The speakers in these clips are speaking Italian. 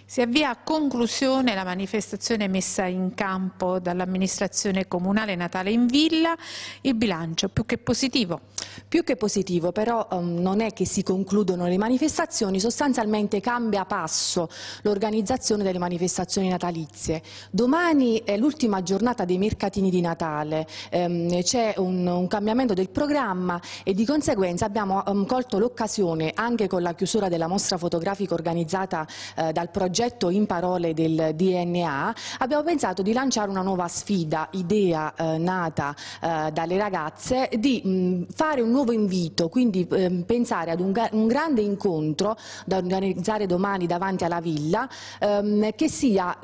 Si avvia a conclusione la manifestazione messa in campo dall'amministrazione comunale Natale in Villa. Il bilancio più che positivo. Più che positivo, però non è che si concludono le manifestazioni, sostanzialmente cambia passo l'organizzazione delle manifestazioni natalizie. Domani è l'ultima giornata dei mercatini di Natale, c'è un cambiamento del programma e di conseguenza abbiamo colto l'occasione, anche con la chiusura della mostra fotografica organizzata dal progetto In Parole del DNA, abbiamo pensato di lanciare una nuova sfida, idea nata dalle ragazze, di fare un nuovo invito, quindi pensare ad un grande incontro da organizzare domani davanti alla villa, che sia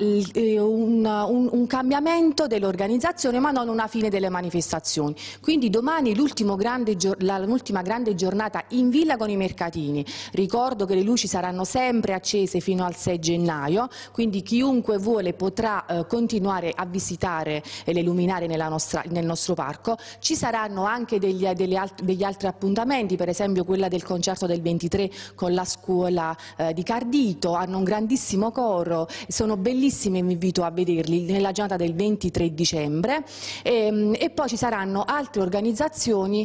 un cambiamento dell'organizzazione ma non una fine delle manifestazioni. Quindi domani l'ultima grande giornata in villa con i mercatini. Ricordo che le luci saranno sempre accese fino al 6 gennaio, quindi chiunque vuole potrà continuare a visitare le luminarie nel nostro parco. Ci saranno anche degli altri appuntamenti, per esempio quella del concerto del 23 con la scuola di Cardito, hanno un grandissimo coro, sono bellissimi e vi invito a vederli nella giornata del 23 dicembre e poi ci saranno altre organizzazioni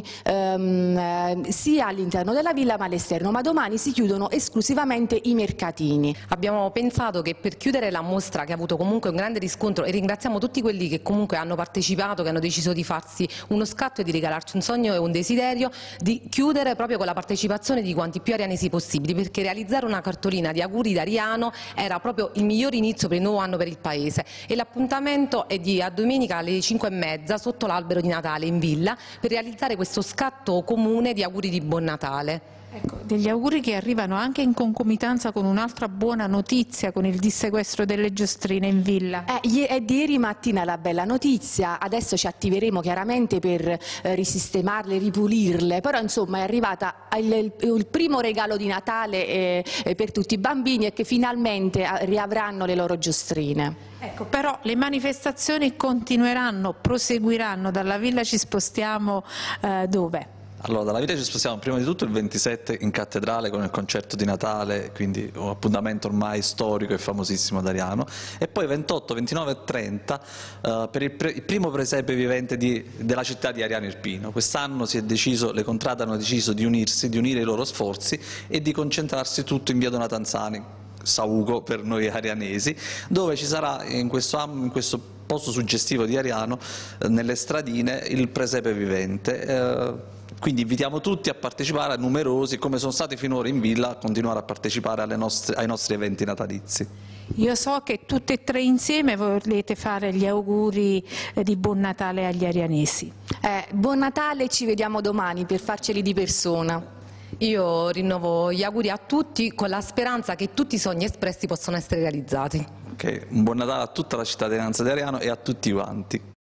sia all'interno della villa ma all'esterno, ma domani si chiudono esclusivamente i mercatini. Abbiamo pensato che per chiudere la mostra, che ha avuto comunque un grande riscontro, e ringraziamo tutti quelli che comunque hanno partecipato, che hanno deciso di farsi uno scatto e di regalarci un sogno e un desiderio, di chiudere proprio con la partecipazione di quanti più arianesi possibili, perché realizzare una cartolina di auguri da Ariano era proprio il miglior inizio per il nuovo anno per il Paese. E l'appuntamento è a domenica alle 5:30 sotto l'albero di Natale in villa per realizzare questo scatto comune di auguri di buon Natale. Ecco, degli auguri che arrivano anche in concomitanza con un'altra buona notizia, con il dissequestro delle giostrine in villa. È di ieri mattina la bella notizia, adesso ci attiveremo chiaramente per risistemarle, ripulirle, però insomma è arrivata il primo regalo di Natale per tutti i bambini e che finalmente riavranno le loro giostrine. Ecco, però le manifestazioni continueranno, proseguiranno, dalla villa ci spostiamo dove? Allora, dalla villa ci spostiamo prima di tutto il 27 in cattedrale con il concerto di Natale, quindi un appuntamento ormai storico e famosissimo ad Ariano, e poi 28, 29 e 30 per il primo presepe vivente della città di Ariano Irpino. Quest'anno le contrade hanno deciso di unirsi, di unire i loro sforzi e di concentrarsi tutto in via Donatanzani, Saugo per noi arianesi, dove ci sarà in questo posto suggestivo di Ariano, nelle stradine, il presepe vivente. Quindi invitiamo tutti a partecipare, numerosi, come sono stati finora in villa, a continuare a partecipare ai nostri eventi natalizi. Io so che tutte e tre insieme volete fare gli auguri di buon Natale agli arianesi. Buon Natale, ci vediamo domani per farceli di persona. Io rinnovo gli auguri a tutti con la speranza che tutti i sogni espressi possano essere realizzati. Un buon Natale a tutta la cittadinanza di Ariano e a tutti quanti.